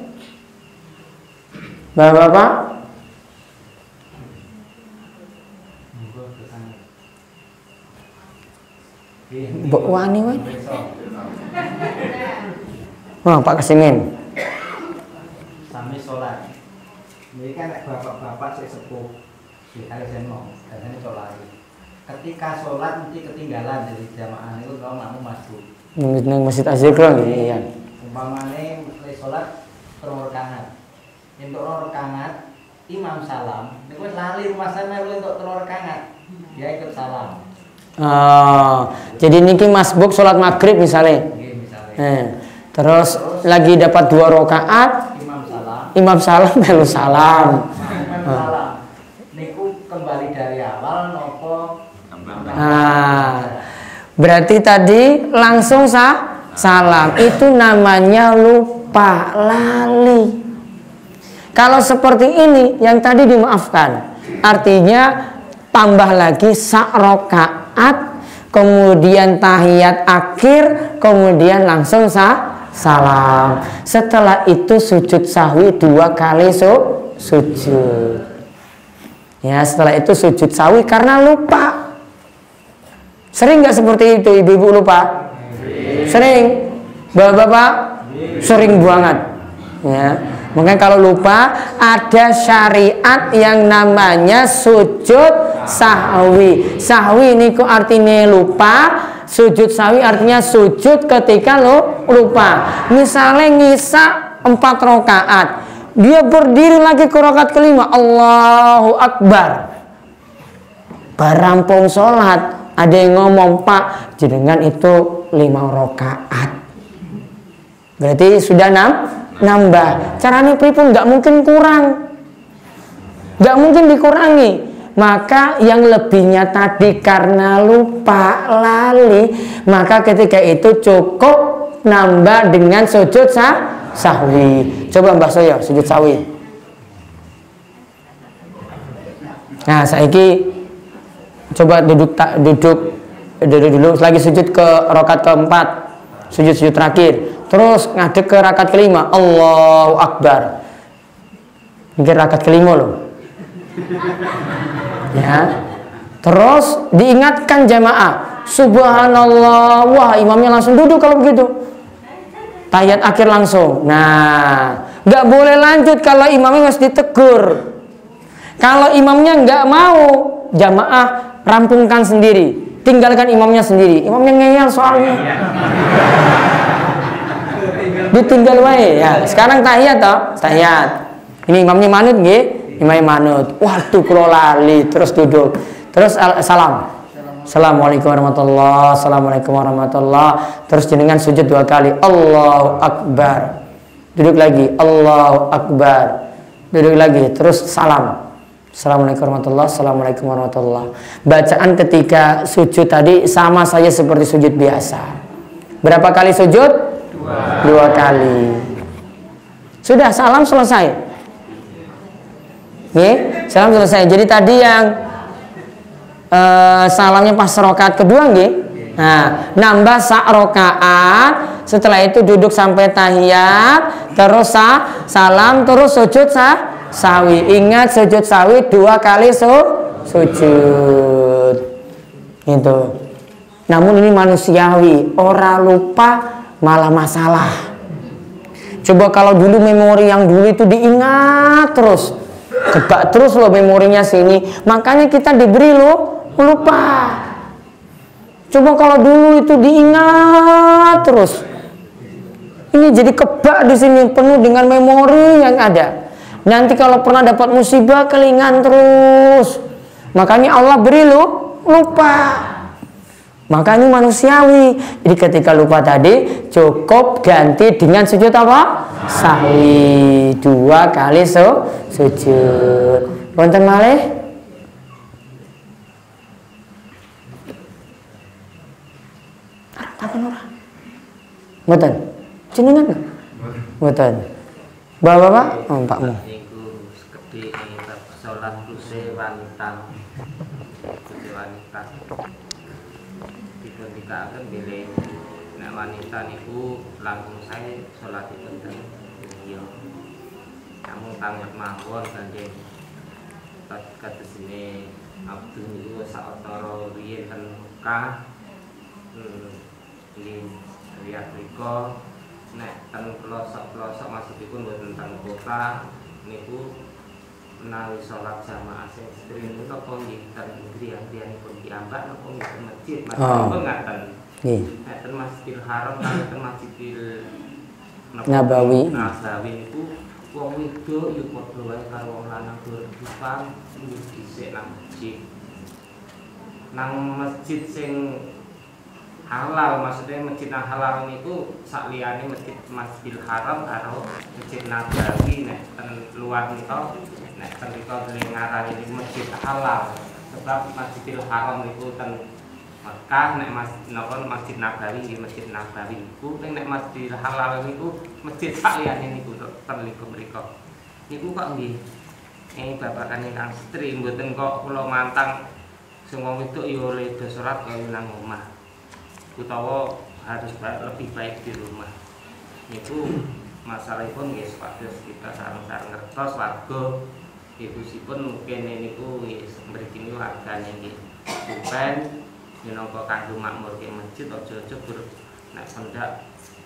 A: Bapak-bapak? Mbok wani wae. Wah, Pak Kasimin.
B: Sami sholat. Ini kan bapak-bapak sing sepuh di Alexeno, dan ini sholat. Ketika sholat mesti ketinggalan dari jamaah itu kalau kamu masuk.
A: Nang Masjid Az-Zikra nggih, iya.
B: Umpamane sholat rong rakaat. Untuk rong rakaat imam salam, niku lali rumah sana untuk rong rakaat. Dia ikut salam.
A: Jadi niki masbuk sholat maghrib misalnya. Terus lagi dapat 2 rakaat, imam salam melu salam.
B: Niku kembali dari awal nopo.
A: Berarti tadi langsung salam. Itu namanya lupa, lali. Kalau seperti ini yang tadi dimaafkan, artinya tambah lagi sak rakaat, kemudian tahiyat akhir, kemudian langsung salam. Setelah itu sujud sahwi 2 kali sujud. Ya, setelah itu sujud sahwi karena lupa. Sering nggak seperti itu ibu-ibu lupa? Sering. Bapak-bapak? Sering banget. Ya. Makanya kalau lupa ada syariat yang namanya sujud sahwi. Sahwi ini kok artinya lupa, sujud sahwi artinya sujud ketika lupa. Misalnya ngisa 4 rakaat, dia berdiri lagi ke rakaat kelima, Allahu Akbar. Barampung sholat, ada yang ngomong, Pak, jenengan itu 5 rakaat. Berarti sudah nambah. Caranya pripun nggak mungkin kurang, nggak mungkin dikurangi. Maka yang lebihnya tadi karena lupa, lali, maka ketika itu cukup nambah dengan sujud sahwi. Coba Mbah Soyo sujud sahwi. Nah, saiki coba duduk dulu lagi sujud ke rakaat keempat, sujud terakhir. Terus ngadeg ke rakaat kelima, Allahu Akbar. Mikir rakaat kelima loh. Ya. Terus diingatkan jamaah, Subhanallah. Wah, imamnya langsung duduk kalau begitu. Tahiyat akhir langsung. Nah, nggak boleh lanjut kalau imamnya masih ditegur. Kalau imamnya nggak mau, jamaah rampungkan sendiri. Tinggalkan imamnya sendiri. Imamnya ngeyel soalnya. Ditinggal wae ya. Sekarang tahiyat toh, tahiyat. Ini imamnya manut nggih, imamnya manut. Waduh kula lali terus duduk. Terus salam. Assalamualaikum warahmatullahi, assalamualaikum warahmatullahi. Terus jenengan sujud 2 kali. Allahu Akbar. Duduk lagi. Allahu Akbar. Duduk lagi. Terus salam. Assalamualaikum warahmatullahi, assalamualaikum warahmatullahi. Bacaan ketika sujud tadi sama saja seperti sujud biasa. Berapa kali sujud? 2 kali. Sudah, salam selesai. Salam selesai. Jadi tadi yang salamnya pas rakaat kedua nggih. Nah, nambah sak rakaat, setelah itu duduk sampai tahiyat, terus salam, terus sujud sawi. Ingat sujud sawi 2 kali sujud. Itu. Namun ini manusiawi, ora lupa malah masalah. Coba kalau dulu memori yang dulu itu diingat terus. Kebak terus loh memorinya sini. Makanya kita diberi lupa. Coba kalau dulu itu diingat terus. Ini jadi kebak di sini penuh dengan memori yang ada. Nanti kalau pernah dapat musibah kelingan terus. Makanya Allah beri lupa. Makanya manusiawi. Jadi ketika lupa tadi cukup ganti dengan sujud apa? Sahwi. 2 kali sujud. Wonten malih? Apa ora? Mboten. Jenengan? Mboten. Bapak-bapak? Oh, Pakmu.
C: Niku sekedhik salat kuse wanita. Dikatakan bilih nek wanita niku langsung saya salat itu ten iya. Kamu tanggap mawon gandeng. Kata sini Abdul niku sawetara riyen ten Mekah. Lihat riko nek ten pelosok-pelosok maksudipun boten ten kota niku menawi sholat jamaah sing sedherek niku napa nggih ten griya-griyanipun diambak napa nggih ten masjid maksudipun ngaten nggih nek ten Masjidil Haram lan ten Masjidil
A: Nabawi
C: niku wong wedok yo padha wae karo wong lanang berjupang dhisik nang masjid sing halal, maksudnya masjid yang halal niku sakliyane masjid Masjidil Haram karo masjid Nabawi nek ten luar nika nek ten rika ngarani niku masjid halal sebab Masjidil Haram niku ten Mekah nek masjid Nabawi di masjid Nabawi niku nek Masjidil Halal niku masjid sakliyane niku ten mriku niku kok nggih babakan ingkang setri mboten kok kula mantang sing wong wedok ya oleh salat kaya nang omah utawa harus lebih baik di rumah. Niku masalahipun nggih supados kita sareng-sareng ngertos warga ibusipun mungkin niku wis mriki niku wargane nggih bukan minangka kanggo makmurke masjid aja-aja nek sendak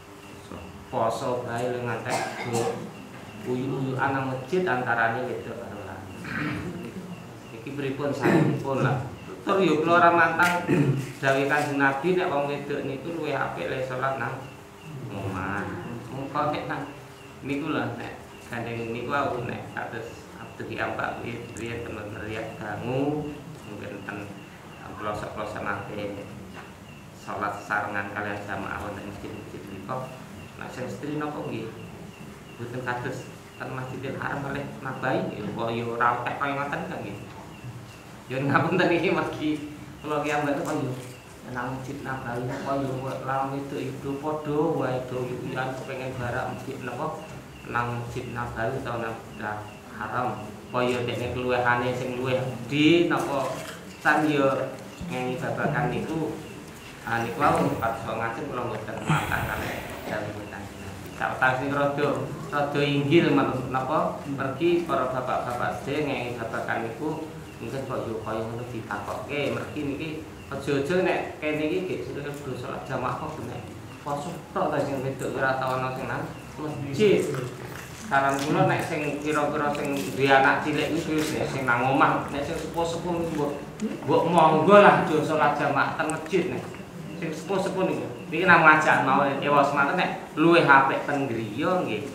C: poso bae ngantek uyu-uyuan nang masjid antarane wedok karo lanang. Iki pripun sampun lah. Tur yo kula ora mantang dawuh Kanjeng Nabi nek wong wedok niku luwih apik le salat nang omah. Mengko nek nang niku lho nek gandeng niku aku nek kados abdi diambak riyen temen riyak dangu mungkin ten pelosok-pelosok nate salat sarengan kalian jamaah wonten masjid-masjid niku. Nek sing istri napa nggih? Boten kados ten Masjidil Haram kalih Nabawi yo ora akeh kaya ngoten kan nggih. Yo ngapunten iki mergi kula ki ambek kok yo nang masjid Nabawi kok yo lawan itu padha wae do yang pengen barak masjid napa nang masjid Nabawi utawa nang Haram kaya dekne keluwehane sing luwih di napa san yo ngengi babakan niku niku wae pas ngajeng kula mboten mantang kalih dawuh Kanjeng Nabi. Sak sing rada inggil napa mergi para bapak-bapak sedaya ngengi babakan niku mungkin kok yo kaya ngono ditakokke mergi niki aja-aja nek kene iki gek sudah salat jamaah kok nek poso tok ta sing wedok ora tau ana sing nang masjid. Saran kula nek sing kira-kira sing duwe anak cilik iki sing nang omah nek sing sepuh-sepuh niku mbok monggo lah aja salat jamaah ten masjid nek sing sepuh-sepuh niku iki nang ngajak mau ewa semanten nek luwih apik ten griya nggih.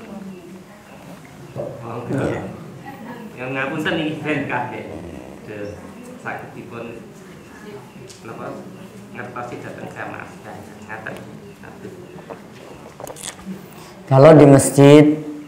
C: Monggo. Yang ngapunten iki ben kabeh. sakitipun napa ngertosi dhateng jamaah ngaten.
A: Kalau di masjid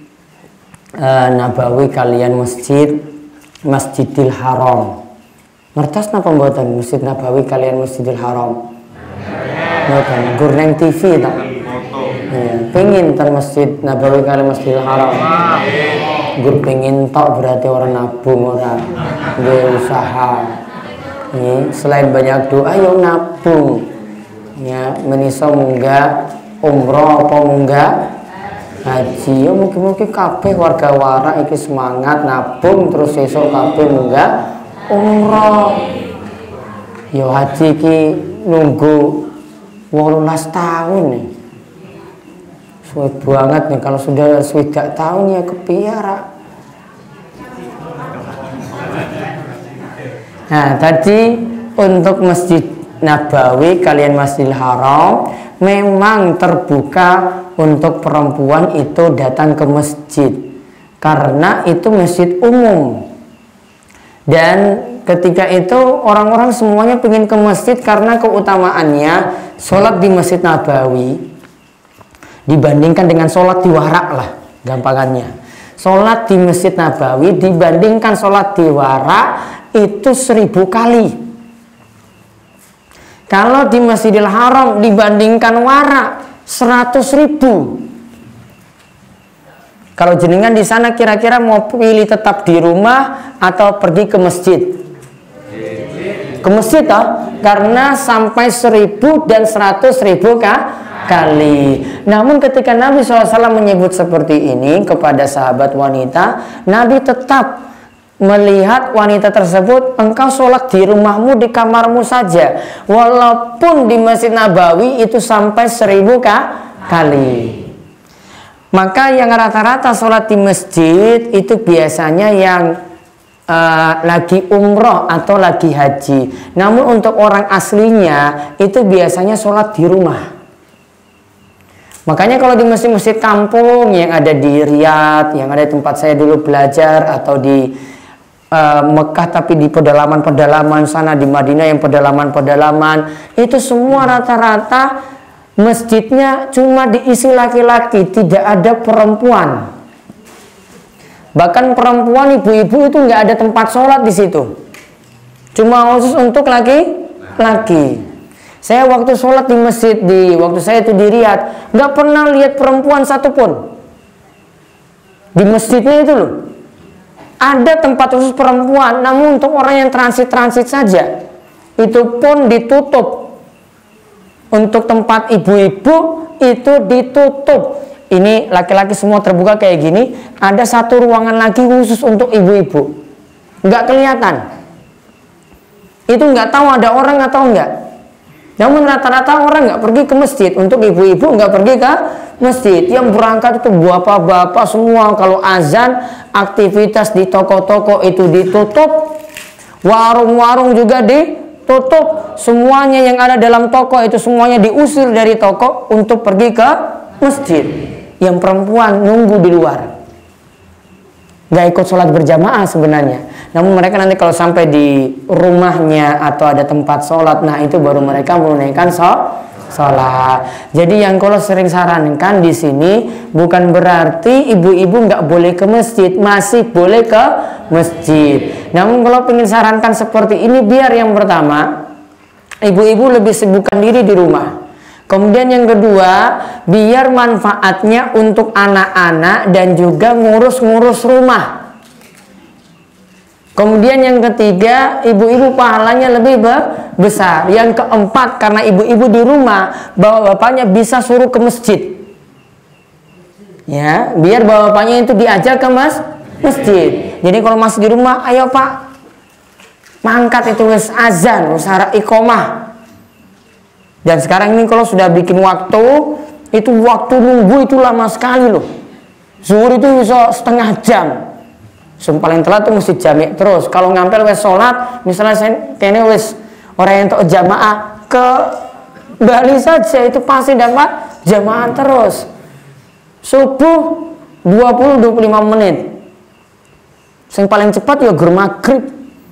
A: Nabawi kalian Masjidil Haram, ngertos napa mboten Masjid Nabawi kalian Masjidil Haram? Mboten, gurneng TV tak? Iya, pengin ter Masjid Nabawi kalian Masjidil Haram. Gur pengin tok berarti orang nabung, orang berusaha. Ini selain banyak doa, yo nabung. Ya, meniso munggah umroh apa munggah haji, yo mungkin kabeh warga Warak iki semangat nabung terus esok kabeh munggah umroh. Yo haji iki nunggu 18 tahun nih. Suwe banget nih kalau sudah 20 tahun ya kepiara. Nah, tadi untuk Masjid Nabawi kalian Masjidil Haram memang terbuka untuk perempuan itu datang ke masjid karena itu masjid umum, dan ketika itu orang-orang semuanya ingin ke masjid karena keutamaannya sholat di Masjid Nabawi dibandingkan dengan sholat di Warak lah gampangannya. Sholat di Masjid Nabawi dibandingkan sholat di Warak itu 1000 kali. Kalau di Masjidil Haram dibandingkan Warak 100.000. Kalau jenengan di sana kira-kira mau pilih tetap di rumah atau pergi ke masjid? Ke masjid toh, karena sampai 1000 dan 100.000 kali. Namun ketika Nabi SAW menyebut seperti ini kepada sahabat wanita, Nabi tetap melihat wanita tersebut, engkau sholat di rumahmu, di kamarmu saja, walaupun di Masjid Nabawi itu sampai 1000 kali. Maka yang rata-rata sholat di masjid itu biasanya yang lagi umroh atau lagi haji. Namun untuk orang aslinya itu biasanya sholat di rumah. Makanya kalau di masjid-masjid kampung yang ada di Riyadh, yang ada tempat saya dulu belajar, atau di Mekah tapi di pedalaman-pedalaman sana, di Madinah yang pedalaman-pedalaman, itu semua rata-rata masjidnya cuma diisi laki-laki, tidak ada perempuan. Bahkan perempuan, ibu-ibu itu nggak ada tempat sholat di situ, cuma khusus untuk laki-laki. Saya waktu sholat di masjid waktu saya itu di Riyadh, nggak pernah lihat perempuan satupun di masjidnya itu loh. Ada tempat khusus perempuan, namun untuk orang yang transit-transit saja, itu pun ditutup. Untuk tempat ibu-ibu itu ditutup. Ini laki-laki semua terbuka kayak gini. Ada satu ruangan lagi khusus untuk ibu-ibu, nggak kelihatan. Itu nggak tahu ada orang atau enggak. Namun rata-rata orang nggak pergi ke masjid. Untuk ibu-ibu nggak pergi ke masjid. Yang berangkat itu bapak-bapak semua. Kalau azan, aktivitas di toko-toko itu ditutup, warung-warung juga ditutup. Semuanya yang ada dalam toko itu semuanya diusir dari toko untuk pergi ke masjid. Yang perempuan nunggu di luar, nggak ikut sholat berjamaah sebenarnya. Namun mereka nanti kalau sampai di rumahnya atau ada tempat sholat, nah itu baru mereka menunaikan sholat. Jadi yang kalau sering sarankan di sini bukan berarti ibu-ibu nggak boleh ke masjid, masih boleh ke masjid. Namun kalau ingin sarankan seperti ini, biar yang pertama ibu-ibu lebih sibukkan diri di rumah. Kemudian yang kedua, biar manfaatnya untuk anak-anak dan juga ngurus-ngurus rumah. Kemudian yang ketiga, ibu-ibu pahalanya lebih besar. Yang keempat, karena ibu-ibu di rumah, bapak-bapaknya bisa suruh ke masjid. Ya, biar bapak-bapaknya itu diajak ke masjid. Jadi kalau masih di rumah, ayo pak, mangkat itu wis azan, wis arep iqomah. Dan sekarang ini kalau sudah bikin waktu, itu waktu nunggu itu lama sekali loh. Zuhur itu bisa setengah jam. Paling telat tuh mesti jamek terus. Kalau ngampel wes sholat, misalnya saya kene wes orang yang untuk jamaah ke Bali saja itu pasti dapat jamaah terus. Subuh 20-25 menit. Yang paling cepat ya gur maghrib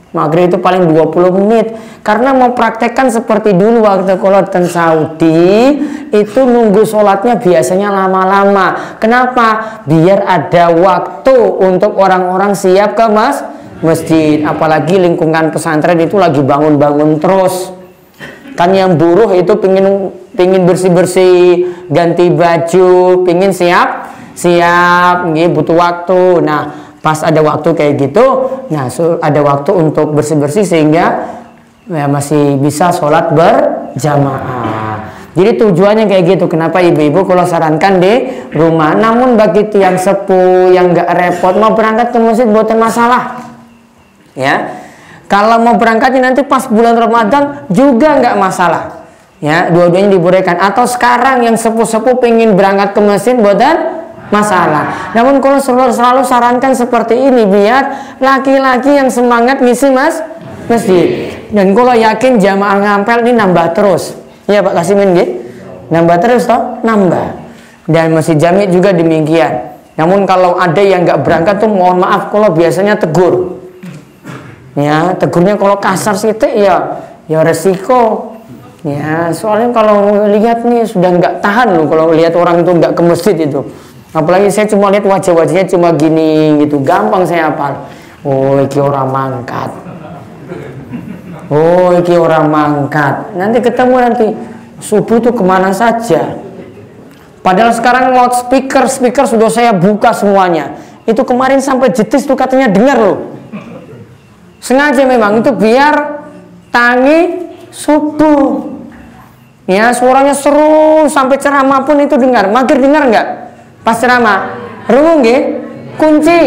A: Maghrib itu paling 20 menit. Karena mau praktekkan seperti dulu waktu kalau di Saudi itu nunggu sholatnya biasanya lama-lama. Kenapa? Biar ada waktu untuk orang-orang siap ke masjid. Apalagi lingkungan pesantren itu lagi bangun-bangun terus. Kan yang buruh itu pingin bersih-bersih, ganti baju, pingin siap, butuh waktu. Nah, pas ada waktu kayak gitu, nah ada waktu untuk bersih-bersih sehingga ya, masih bisa sholat berjamaah. Jadi tujuannya kayak gitu. Kenapa ibu-ibu kalau sarankan di rumah. Namun bagi yang sepuh, yang nggak repot mau berangkat ke masjid bukan masalah. Ya, kalau mau berangkatnya nanti pas bulan Ramadan juga nggak masalah. Ya, dua-duanya dibolehkan. Atau sekarang yang sepuh-sepuh pengen berangkat ke masjid bukan masalah. Namun kalau selalu sarankan seperti ini biar laki-laki yang semangat ngisi masjid. Dan kalau yakin jamaah ngampel ini nambah terus. Ya Pak Kasimin gitu. Nambah terus toh? Nambah. Dan masih jami juga demikian. Namun kalau ada yang nggak berangkat tuh mohon maaf kalau biasanya tegur. Ya, tegurnya kalau kasar sedikit ya resiko. Ya, soalnya kalau lihat nih sudah nggak tahan loh kalau lihat orang itu nggak ke masjid itu. Apalagi saya cuma lihat wajah-wajahnya cuma gini gitu, gampang saya hafal. Oh, iki orang mangkat. Oh, iki orang mangkat. Nanti ketemu nanti subuh tuh kemana saja. Padahal sekarang speaker sudah saya buka semuanya. Itu kemarin sampai jetis tuh katanya dengar loh. Sengaja memang itu biar tangi subuh. Ya, suaranya seru sampai ceramah pun itu dengar. Maghrib dengar nggak? Pas ceramah, rungu nggih? Kunci.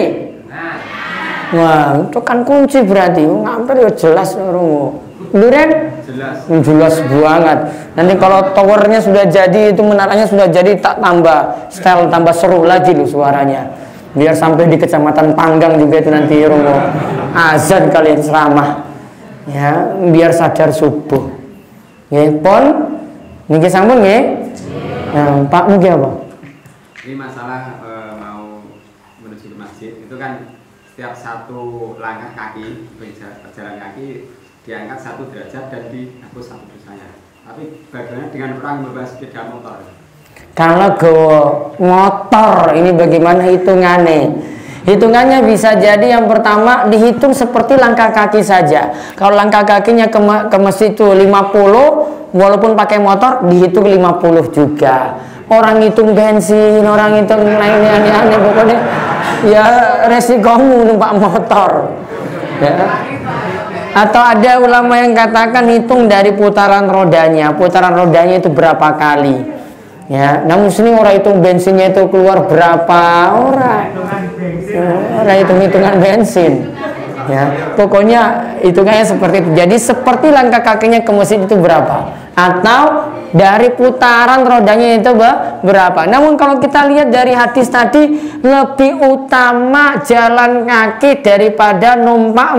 A: Wah, itu kan kunci berarti. Hampir ya jelas rungu. Duren? Jelas banget. Nanti kalau towernya sudah jadi, itu menaranya sudah jadi, tak tambah style, tambah seru lagi loh suaranya. Biar sampai di Kecamatan Panggang juga itu nanti rungu azan kalian ceramah. Ya, biar sadar subuh. Nggih, pon niki sampun nggih? Nah, Pak niki apa?
D: Ini masalah mau menuju ke masjid itu kan setiap satu langkah kaki berjalan kaki diangkat 1 derajat dan dihapus 1 dosanya. Tapi bagaimana dengan orang membawa sepeda motor?
A: Kalau gowo motor ini bagaimana hitungannya? Hitungannya bisa jadi yang pertama dihitung seperti langkah kaki saja. Kalau langkah kakinya ke masjid itu 50, walaupun pakai motor dihitung 50 juga. Orang hitung bensin, orang hitung lainnya aneh-aneh, pokoknya ya resikomu numpak motor. Ya. Atau ada ulama yang katakan hitung dari putaran rodanya. Putaran rodanya itu berapa kali. Ya, namun sini orang hitung bensinnya itu keluar berapa orang. Orang hitung-hitungan bensin. Ya, pokoknya hitungannya seperti itu. Jadi seperti langkah kakinya ke masjid itu berapa? Atau dari putaran rodanya itu berapa? Namun kalau kita lihat dari hadis tadi lebih utama jalan kaki daripada numpak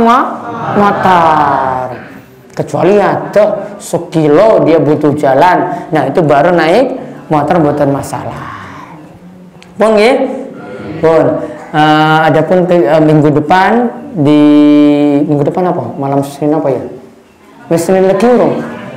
A: motor. Kecuali ada sekilo dia butuh jalan, nah itu baru naik motor bukan masalah. Pun nggih? Pun. Adapun minggu depan apa? Malam Senin apa ya? Senin lagi urung.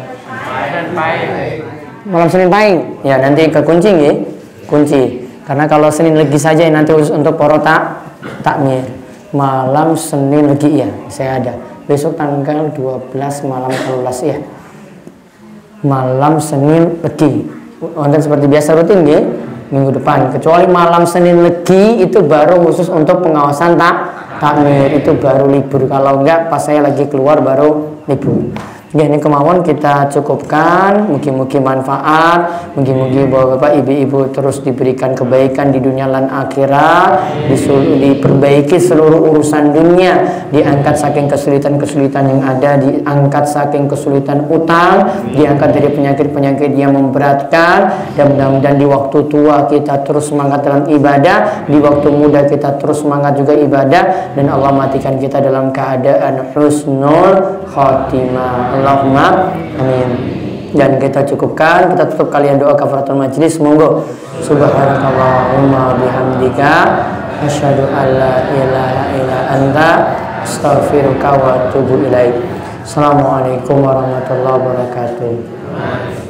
A: Malam Senin Pahing. Ya nanti ke kunci nggih. Kunci. Karena kalau Senin lagi saja nanti untuk poro takmir. Malam Senin lagi ya, saya ada. Besok tanggal 12 malam 12 ya. Malam Senin lagi. Wonten seperti biasa rutin nggih. Minggu depan, kecuali malam Senin legi itu baru khusus untuk pengawasan takmir, itu baru libur. Kalau enggak pas saya lagi keluar baru libur. Ya, ini kemauan kita cukupkan. Mugi-mugi manfaat. Mugi-mugi bapak ibu-ibu terus diberikan kebaikan di dunia dan akhirat. Diperbaiki seluruh urusan dunia. Diangkat saking kesulitan-kesulitan yang ada. Diangkat saking kesulitan utang. Diangkat dari penyakit-penyakit yang memberatkan. Dan mudah-mudahan di waktu tua kita terus semangat dalam ibadah. Di waktu muda kita terus semangat juga ibadah. Dan Allah matikan kita dalam keadaan husnul khotimah. Allahumma amin. Dan kita cukupkan, kita tutup kalian doa kafaratul majlis. Semoga subhanakallahumma bihamdika asyhadu an la ilaha illa anta astaghfiruka wa atubu ilaik. Assalamualaikum warahmatullahi wabarakatuh.